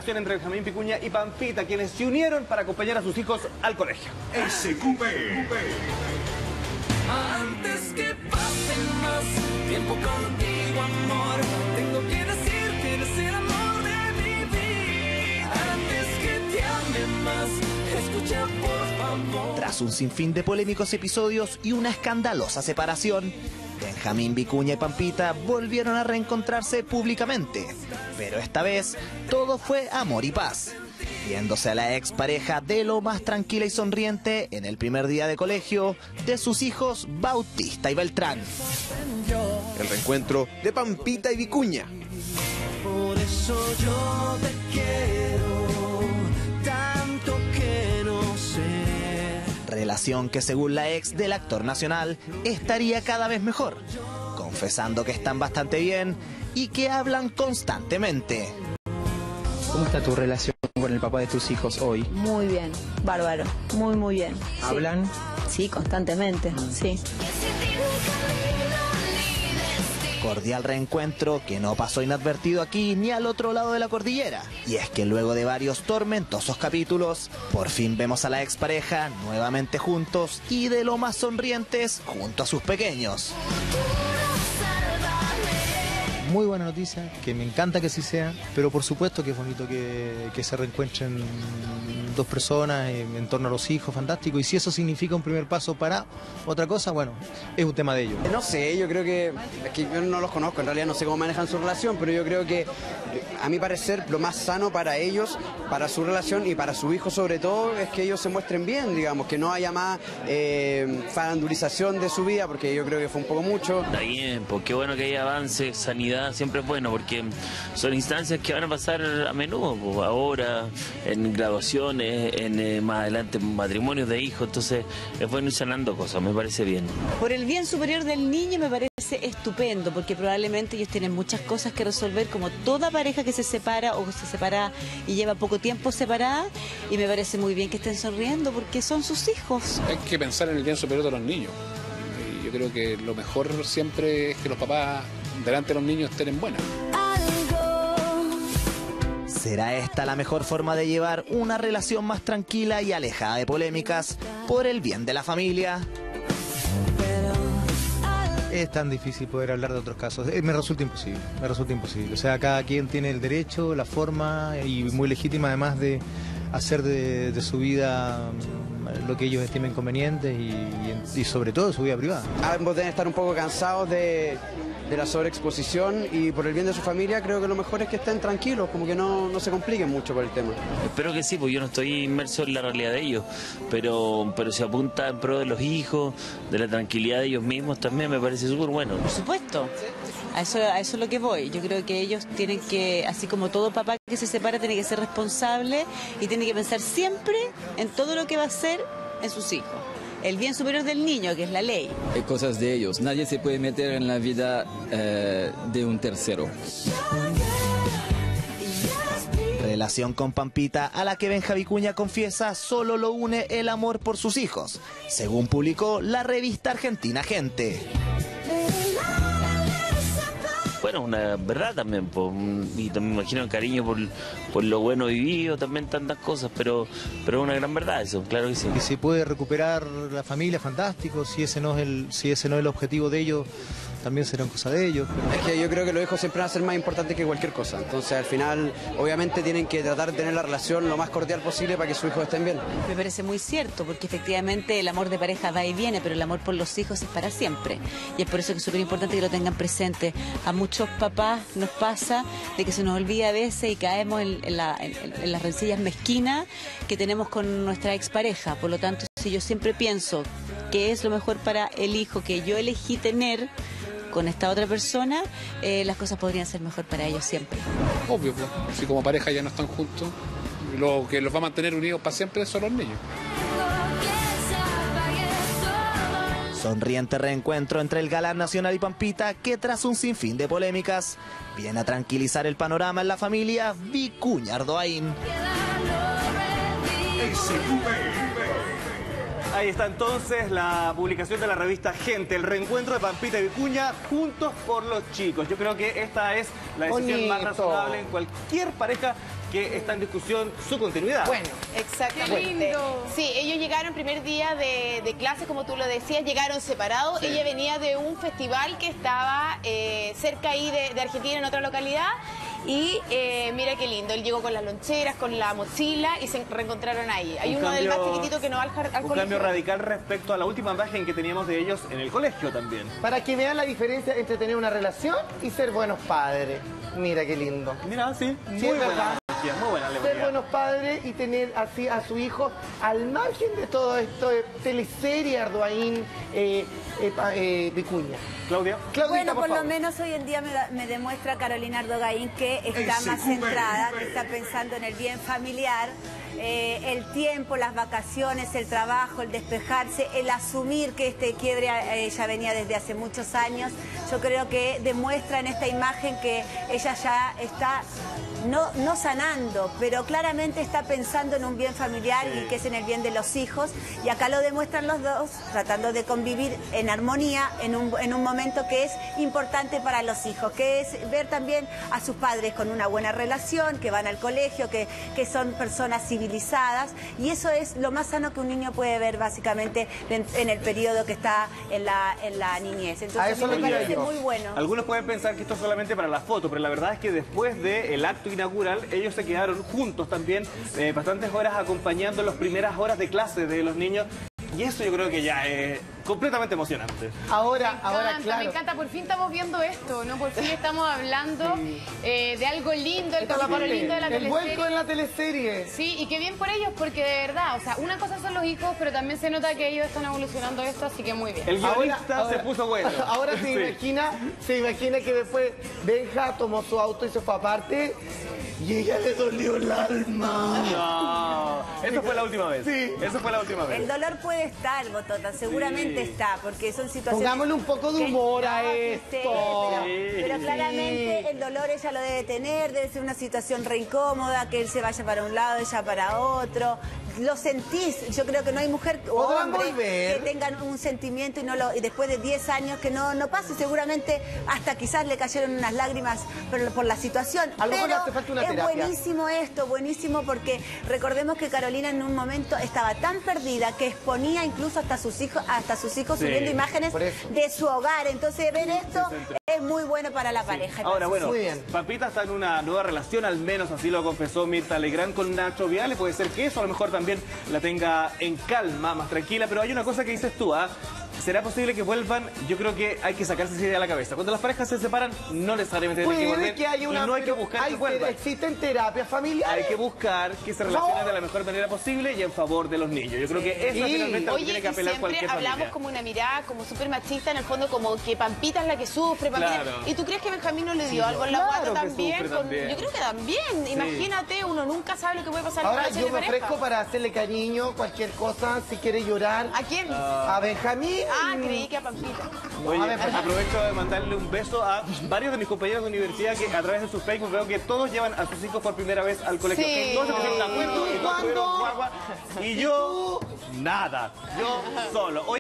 acción entre Benjamín Vicuña y Pampita, quienes se unieron para acompañar a sus hijos al colegio. SQP. Antes que pase más tiempo contigo, amor, tengo que decir que eres el amor de mi vida. Antes que te ame más, escucha por favor. Tras un sinfín de polémicos episodios y una escandalosa separación, Benjamín Vicuña y Pampita volvieron a reencontrarse públicamente. Pero esta vez, todo fue amor y paz, viéndose a la expareja de lo más tranquila y sonriente en el primer día de colegio de sus hijos Bautista y Beltrán. El reencuentro de Pampita y Vicuña. Por eso yo te quiero tanto que no sé. Relación que según la ex del actor nacional estaría cada vez mejor, confesando que están bastante bien y que hablan constantemente. ¿Cómo está tu relación con el papá de tus hijos hoy? Muy bien, bárbaro, muy bien. ¿Hablan? Sí, constantemente, sí. Cordial reencuentro que no pasó inadvertido aquí ni al otro lado de la cordillera. Y es que luego de varios tormentosos capítulos, por fin vemos a la expareja nuevamente juntos y de lo más sonrientes junto a sus pequeños. Muy buena noticia, que me encanta que así sea, pero por supuesto que es bonito que se reencuentren dos personas en torno a los hijos, fantástico, y si eso significa un primer paso para otra cosa, bueno, es un tema de ellos. No sé, yo creo que, es que yo no los conozco, en realidad no sé cómo manejan su relación, pero yo creo que, a mi parecer, lo más sano para ellos, para su relación y para su hijo sobre todo, es que ellos se muestren bien, digamos, que no haya más farandulización de su vida, porque yo creo que fue un poco mucho. Está bien, pues qué bueno que haya avance, sanidad, siempre es bueno, porque son instancias que van a pasar a menudo, pues, ahora, en graduaciones, más adelante matrimonios de hijos, entonces es bueno ir sanando cosas, me parece bien. Por el bien superior del niño me parece estupendo, porque probablemente ellos tienen muchas cosas que resolver, como toda pareja que se separa o se separa y lleva poco tiempo separada, y me parece muy bien que estén sonriendo porque son sus hijos. Hay que pensar en el bien superior de los niños. Yo creo que lo mejor siempre es que los papás delante de los niños estén en buena. ¿Será esta la mejor forma de llevar una relación más tranquila y alejada de polémicas por el bien de la familia? Es tan difícil poder hablar de otros casos, me resulta imposible. O sea, cada quien tiene el derecho, la forma, y muy legítima además de hacer de su vida lo que ellos estimen conveniente y sobre todo su vida privada. Ambos deben estar un poco cansados de la sobreexposición, y por el bien de su familia creo que lo mejor es que estén tranquilos, como que no se compliquen mucho por el tema. Espero que sí, pues yo no estoy inmerso en la realidad de ellos, pero se apunta en pro de los hijos, de la tranquilidad de ellos mismos, también me parece súper bueno. Por supuesto, a eso es lo que voy. Yo creo que ellos tienen que, así como todo papá que se separa, tiene que ser responsable y tiene que pensar siempre en todo lo que va a hacer en sus hijos. El bien superior del niño, que es la ley. Hay cosas de ellos. Nadie se puede meter en la vida de un tercero. Relación con Pampita a la que Benja Vicuña confiesa solo lo une el amor por sus hijos, según publicó la revista argentina Gente. Bueno, una verdad también, y también me imagino el cariño por lo bueno vivido, también tantas cosas, pero es una gran verdad eso, claro que sí. Si se puede recuperar la familia, fantástico, si ese no es el objetivo de ellos, también serán cosas de ellos. Es que yo creo que los hijos siempre van a ser más importantes que cualquier cosa, entonces al final obviamente tienen que tratar de tener la relación lo más cordial posible para que sus hijos estén bien. Me parece muy cierto, porque efectivamente el amor de pareja va y viene, pero el amor por los hijos es para siempre, y es por eso que es súper importante que lo tengan presente. A muchos papás nos pasa de que se nos olvida a veces y caemos en las rencillas mezquinas que tenemos con nuestra expareja. Por lo tanto, si yo siempre pienso que es lo mejor para el hijo que yo elegí tener con esta otra persona, las cosas podrían ser mejor para ellos siempre. Obvio, pues, si como pareja ya no están juntos, lo que los va a mantener unidos para siempre son los niños. Sonriente reencuentro entre el galán nacional y Pampita, que tras un sinfín de polémicas viene a tranquilizar el panorama en la familia Vicuña Ardoain. Ahí está entonces la publicación de la revista Gente, el reencuentro de Pampita y Vicuña juntos por los chicos. Yo creo que esta es la decisión más razonable en cualquier pareja que está en discusión su continuidad. Bueno, Exactamente. Qué lindo. Sí, ellos llegaron primer día de clase, como tú lo decías, llegaron separados. Sí. Ella venía de un festival que estaba cerca ahí de Argentina, en otra localidad. Y mira qué lindo, él llegó con las loncheras, con la mochila y se reencontraron ahí. Hay uno del más chiquitito que no va al colegio. Un cambio radical respecto a la última imagen que teníamos de ellos en el colegio también. para que vean la diferencia entre tener una relación y ser buenos padres. Mira qué lindo. Mira, sí, Sí, muy es buena verdad. analogía, muy buena Ser alegoría. buenos padres y tener así a su hijo al margen de todo esto de teleserie Arduaín Vicuña. Claudia. Claudita, Bueno, por lo favor. menos hoy en día me demuestra Carolina Ardogaín que está más centrada, que está pensando en el bien familiar, el tiempo, las vacaciones, el trabajo, el despejarse, el asumir que este quiebre ya venía desde hace muchos años. Yo creo que demuestra en esta imagen que ella ya está no sanando, pero claramente está pensando en un bien familiar y que es en el bien de los hijos. Y acá lo demuestran los dos, tratando de convivir en armonía en un momento que es importante para los hijos, que es ver también a sus padres con una buena relación, que van al colegio, que son personas civilizadas. Y eso es lo más sano que un niño puede ver básicamente en el periodo que está en la niñez. Entonces A eso a mí me lo iba parece yo. muy bueno. Algunos pueden pensar que esto es solamente para la foto, pero la verdad es que después del acto inaugural, ellos se quedaron juntos también bastantes horas acompañando las primeras horas de clase de los niños. Y eso yo creo que ya es completamente emocionante. Ahora, Me encanta, por fin estamos viendo esto, ¿no? Por fin estamos hablando de algo lindo, el Esta es la capítulo parte, lindo de la el teleserie. vuelco en la teleserie. Sí, y qué bien por ellos, porque de verdad, o sea, una cosa son los hijos, pero también se nota que ellos están evolucionando esto, así que muy bien. El guionista se puso bueno. Ahora Sí. se imagina que después Benja tomó su auto y se fue aparte y ella le dolió el alma. No, eso fue la última vez. Sí. Eso fue la última vez. El dolor puede estar, Botota, seguramente está, porque son situaciones... Pongámosle un poco de humor a que esto. sí, pero Sí. claramente el dolor ella lo debe tener, debe ser una situación re incómoda, que él se vaya para un lado, ella para otro. Lo sentís, yo creo que no hay mujer o ¿Podrán hombre volver? que tengan un sentimiento y después de 10 años que no pase, seguramente hasta quizás le cayeron unas lágrimas por la situación. A lo mejor Pero le hace falta una es terapia. buenísimo esto, buenísimo, porque recordemos que Carolina en un momento estaba tan perdida que exponía incluso hasta sus hijos Sí, subiendo imágenes por eso. de su hogar. Entonces ver esto es muy bueno para la pareja. Ahora, bueno, Muy bien. Pampita está en una nueva relación, al menos así lo confesó Mirta Legrand con Nacho Viale. Puede ser que eso a lo mejor también la tenga en calma, más tranquila. Pero hay una cosa que dices tú, ¿ah? ¿Será posible que vuelvan? Yo creo que hay que sacarse esa idea de la cabeza. Cuando las parejas se separan, no necesariamente tienen que Puede volver. que haya una... y no hay que pero buscar que vuelvan. existen terapias familiares. Hay que buscar que se relacionen de la mejor manera posible y en favor de los niños. Yo creo que eso es finalmente lo que Oye, tiene que y apelar siempre cualquier hablamos familia. como una mirada como súper machista, en el fondo como que Pampita es la que sufre. Pampita. Claro. ¿Y tú crees que Benjamín no le dio algo en la Claro guata que también? sufre también. Yo creo que también. Imagínate, uno nunca sabe lo que puede pasar en Ahora una noche yo de me pareja. ofrezco para hacerle cariño, cualquier cosa, si quiere llorar. ¿A quién? A Benjamín. Creí que a Pampita. Oye, A ver, pues. aprovecho de mandarle un beso a varios de mis compañeros de universidad que a través de su Facebook veo que todos llevan a sus hijos por primera vez al colegio. Sí. Todos se pusieron de acuerdo y todos ¿Cuándo? tuvieron guagua. Y yo, nada. Yo solo.